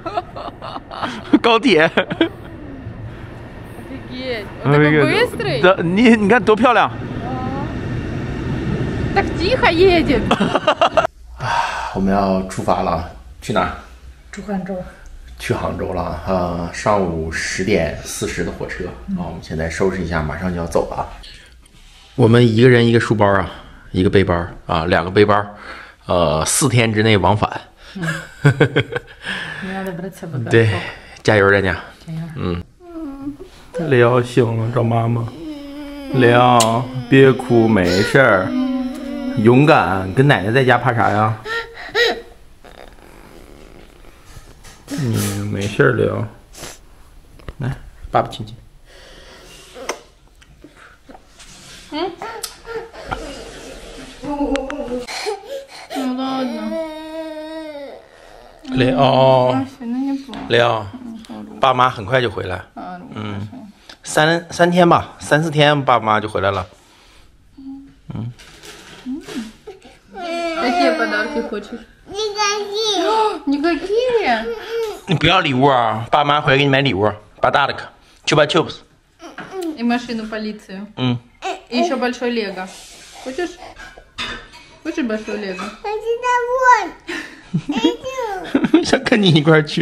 高铁。 Офигеть! Он такой быстрый. Да,你看多漂亮。 Так тихо едет. 我们要出发了，去哪儿？ 去杭州。 去杭州了上午10点40的火车我们现在收拾一下，马上就要走了。我们一个人一个书包啊，一个背包啊，2个背包，4天之内往返。对，加油，人家。雷奥醒了，找妈妈。雷奥，别哭，没事儿，勇敢。跟奶奶在家怕啥呀？没事儿，雷奥。来，爸爸亲亲。 Ну ладно. 雷奥，雷奥，爸妈很快就回来。3天吧，3、4天，爸妈就回来了。 Какие подарки хочешь? Никакие. 你不要礼物啊！爸妈回来给你买礼物。Подарок, чупа-чупс. И машину полицию. И еще большой лего. Хочешь? Хочешь большой лего? 想跟你一块儿去。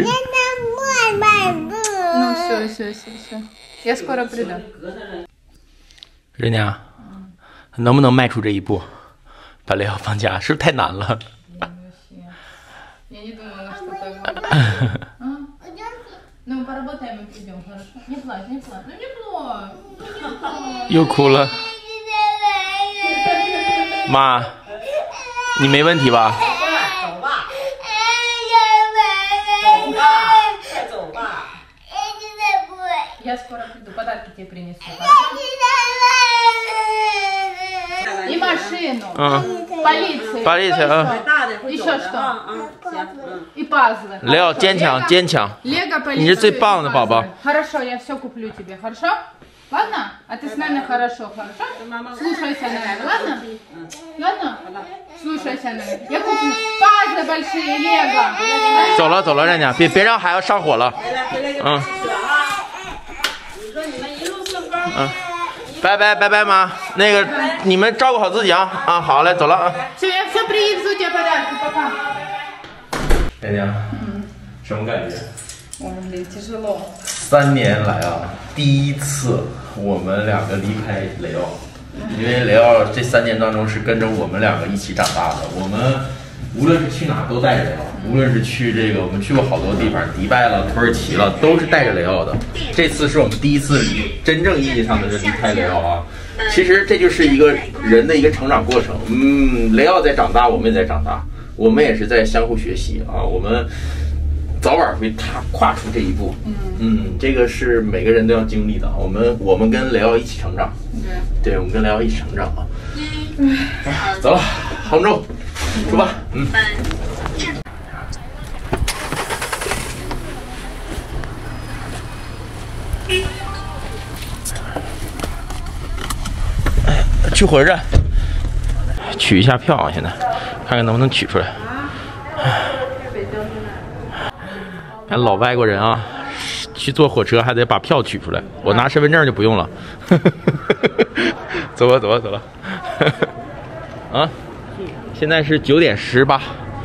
Ну все. Я скоро приду. 人家能不能迈出这一步，把雷奥放假，是不是太难了？ Я не думала, что так будет. Ну, мы поработаем и придем, хорошо? Не плачь. Ну, не плачь. 又哭了。妈，你没问题吧？ 走吧。 Я скоро приду, подарки тебе принесу. И машину. Полиция. Еще что? И пазлы. 雷奥坚强。 Лего полиция. 你是最棒的宝宝。 Хорошо, я все куплю тебе, хорошо? Ладно? А ты с нами хорошо? Слушайся нами, ладно? Слушайся нами. Я куплю пазлы большие, лего. 走了，人家别让孩子上火了。拜，妈。那个你们照顾好自己啊！好嘞，走了啊。 Все, я все привезу тебе подарки, пока. 人家，什么感觉？ Ой, блин, тяжело. 3年来第一次我们2个离开雷奥，因为雷奥这3年当中是跟着我们2个一起长大的。我们无论是去哪都带着雷奥，无论是去我们去过好多地方，迪拜了、土耳其了，都是带着雷奥的。这次是我们第一次真正意义上的离开雷奥啊。其实这就是一个人的一个成长过程。雷奥在长大，我们也在长大，我们也是在相互学习啊。我们 早晚会跨出这一步，这个是每个人都要经历的。我们跟雷奥一起成长，对，我们跟雷奥一起成长啊。走了，杭州，出发，去火车站取一下票啊，现在看看能不能取出来。 老外国人啊，去坐火车还得把票取出来，我拿身份证就不用了。走吧。现在是9点18。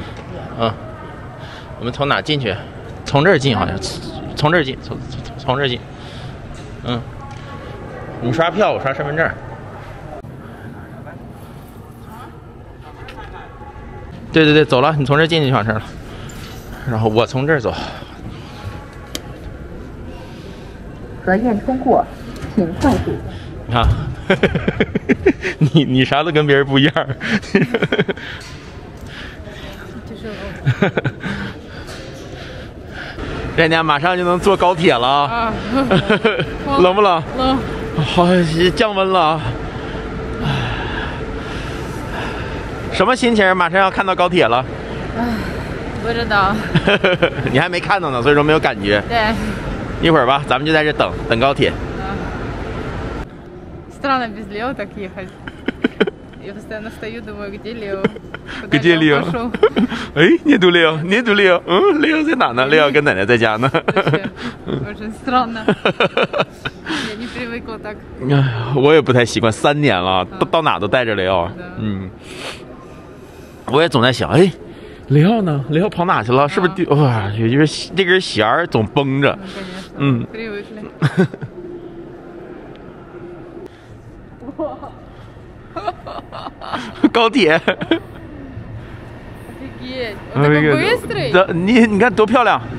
我们从哪进去？从这儿进好像，从这儿进，从这儿进。你刷票，我刷身份证。对，走了，你从这儿进去就完事了。然后我从这儿走。 核验通过，请快速。 你看，你啥都跟别人不一样。人家马上就能坐高铁了啊！冷不冷？ 冷。 好，降温了。什么心情？马上要看到高铁了。 不知道。 你还没看到呢，所以说没有感觉。 对。 一会儿吧，咱们就在这等高铁。 Странно без Лео так ехать. Я постоянно стою, думаю, где Лео. Где Лео? Эй, нету Лео, нету Лео. Лео在哪呢？Лео跟奶奶在家呢。 Очень странно. Я не привыкла так. 我也不太习惯，3年了，到哪都带着雷奥。我也总在想，哎，雷奥呢？雷奥跑哪去了？是不是丢？哇，就是这根弦儿总绷着。高铁。 Быстрый? 你看多漂亮。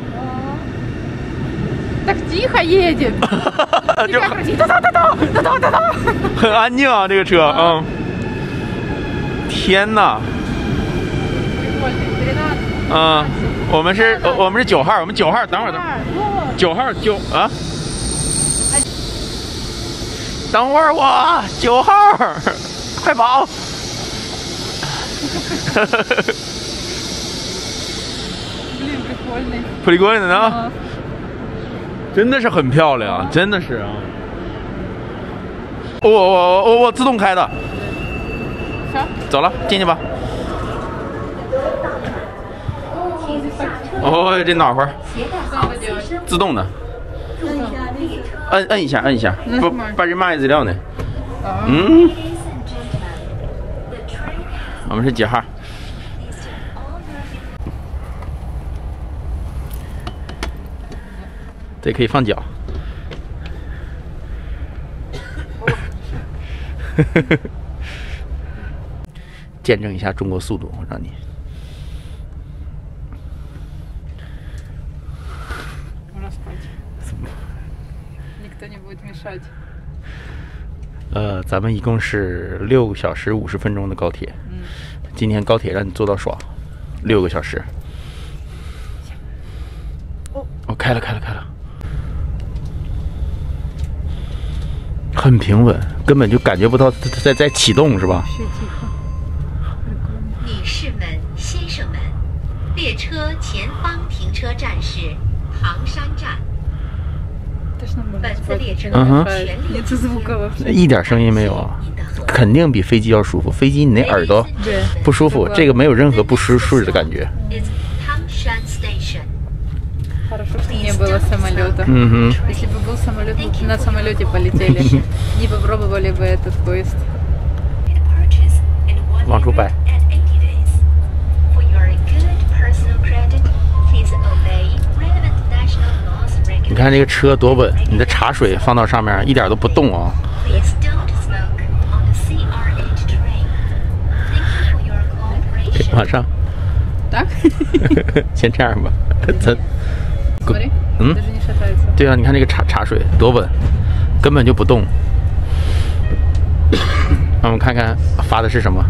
Так тихо едет. 很安静啊，这个车，天哪！我们是9号，我们9号，等会儿9号啊，等会儿我9号，快跑！Прикольно呢，真的是很漂亮，真的是啊。我自动开的。走了，进去吧。哦，这暖和，自动的。摁一下，不把人骂资料呢。我们是几号？这可以放脚。见证一下中国速度，我让你。咱们一共是6个小时50分钟的高铁。今天高铁让你坐到爽，6个小时。开了，很平稳，根本就感觉不到它在启动，是吧？ 女士们、先生们，列车前方停车站是唐山站。本次列车一点声音没有啊，肯定比飞机要舒服。飞机你那耳朵不舒服，这个没有任何不舒适的感觉。 Хорошо, что не было самолета. Если бы был самолет, мы бы на самолете полетели. Не попробовали бы этот поезд. 往出摆。你看这个车多稳，你的茶水放到上面一点都不动啊。往上。先这样吧，咱。对啊，你看这个茶水多稳，根本就不动。让我们看看发的是什么。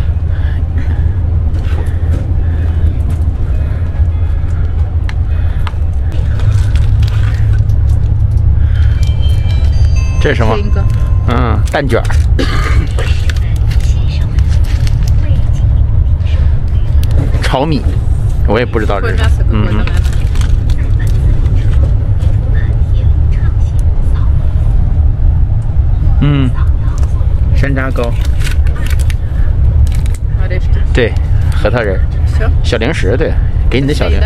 这是什么？蛋卷。炒米，我也不知道这是。山楂糕，对，核桃仁，小零食，对，给你的小零，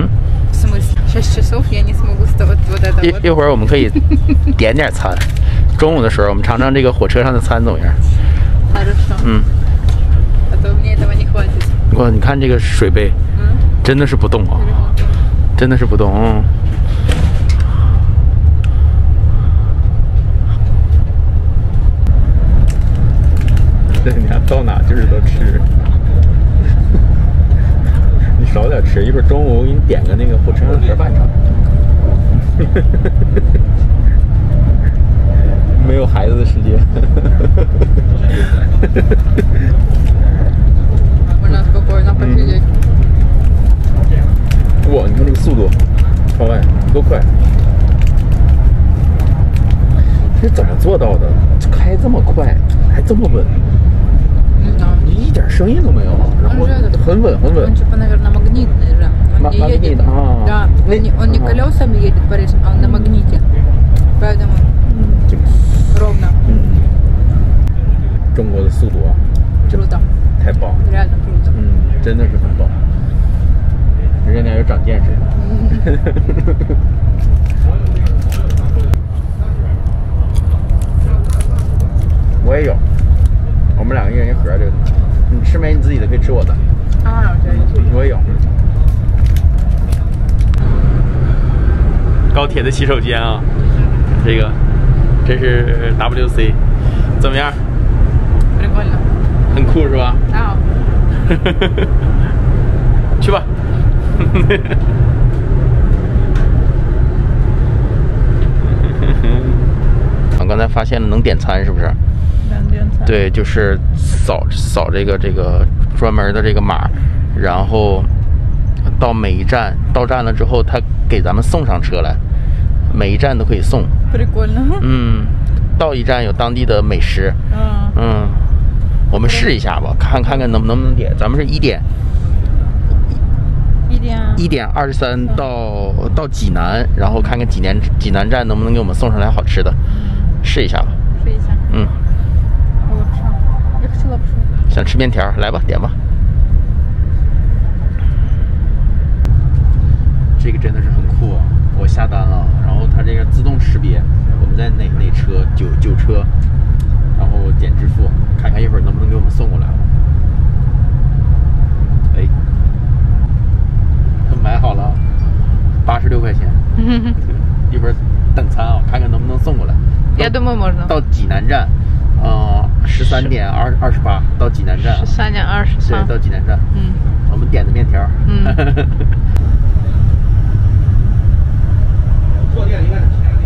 一会儿我们可以点点餐，中午的时候我们尝尝这个火车上的餐怎么样？哇，你看这个水杯，真的是不动啊，真的是不动。你看到哪就是都吃，你少点吃，一会儿中午我给你点个那个火车上盒饭肠。没有孩子的世界。哇，你看这个速度，超快，多快！这是怎么做到的？开这么快，还这么稳？一点声音都没有，然后很稳很稳。 Наверное, магнитный же. Он не едет. Да, он не колесами едет по рельсам, а он на магните. Поэтому ровно. 中国的速度啊， Круто. 太棒了。 真的是很棒，人家有长见识。我也有，我们两个一人一盒这个，你吃没你自己的，可以吃我的。 啊， 我也有。高铁的洗手间啊，这是 WC， 怎么样？很酷是吧？ 啊。 去吧。我刚才发现了能点餐，是不是？ 能点餐。 对，就是扫这个专门的这个码，然后到每一站到站了之后，他给咱们送上车来，每一站都可以送。到一站有当地的美食。我们试一下吧，看看能不能点。咱们是1点23到济南，然后看看济南站能不能给我们送上来好吃的，试一下吧。 试一下。 想吃面条，来吧，点吧。这个真的是很酷啊！我下单了，然后它这个自动识别我们在哪车9车，然后点支付，看看一会儿能不能给我们送过来。哎，买好了，86块钱。一会儿等餐啊，看看能不能送过来。到济南站，13点28到济南站。 13点23。 对，到济南站。我们点的面条。坐垫应该是前面。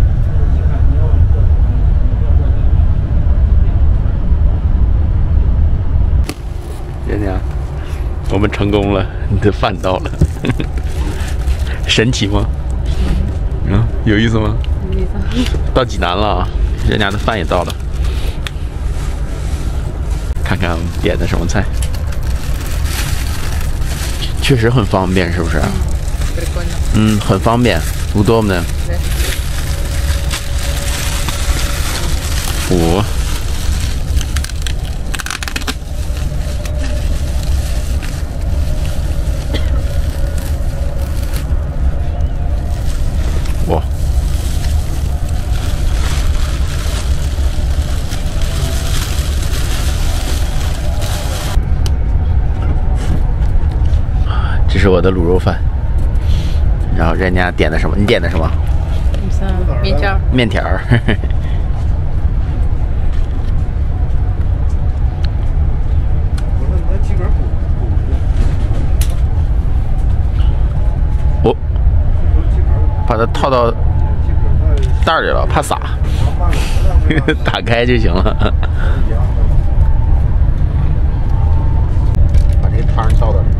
姐姐，我们成功了，你的饭到了。神奇吗？有意思吗？有意思。到济南了，人家的饭也到了。看看我们点的什么菜，确实很方便，是不是？很方便，удобно。这是我的卤肉饭，然后人家点的什么？你点的什么？面条。把它套到袋里了，怕洒，打开就行了。把这个汤倒到里。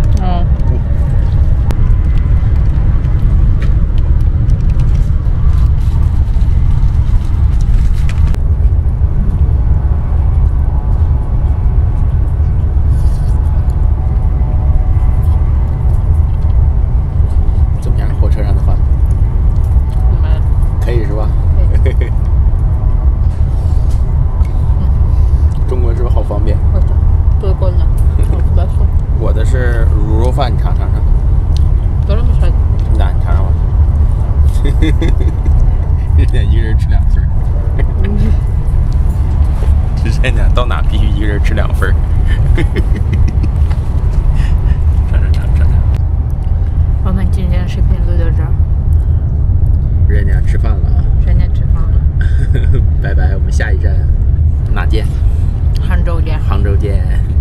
怎么样？火车上的饭？可以是吧？中国是不是好方便？我的是卤肉饭，你尝尝。那你尝尝吧。人家一个人吃2份。这人家到哪必须一个人吃2份。尝。 我们今天视频录到这儿。 人家吃饭了啊。 人家吃饭了。 拜拜，我们下一站哪见？ 杭州见。 杭州见。